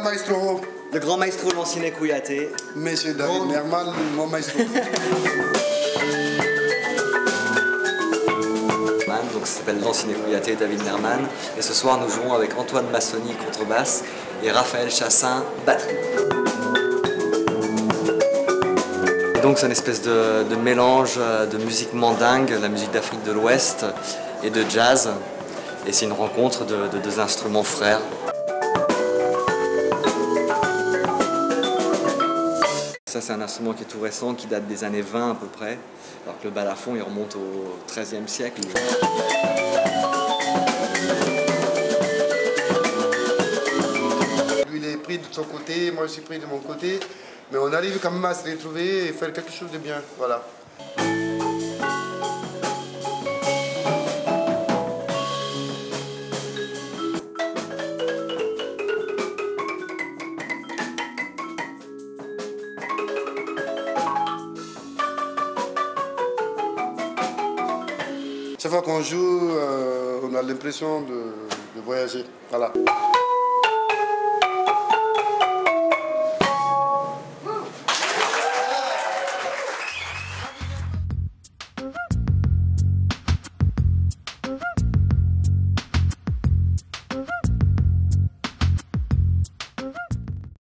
maestro. Le grand maestro Lancinet Kouyaté. Monsieur David Nerman, mon maestro. Donc ça s'appelle Lancinet Kouyaté, David Nerman. Et ce soir nous jouons avec Antoine Massoni, contrebasse, et Raphaël Chassin, batterie. Donc c'est une espèce de mélange de musique mandingue, la musique d'Afrique de l'Ouest, et de jazz. Et c'est une rencontre de deux instruments frères. Ça c'est un instrument qui est tout récent, qui date des années 20 à peu près, alors que le balafon il remonte au XIIIe siècle. Lui il est pris de son côté, moi je suis pris de mon côté, mais on arrive quand même à se retrouver et faire quelque chose de bien, voilà. Chaque fois qu'on joue, on a l'impression de voyager. Voilà.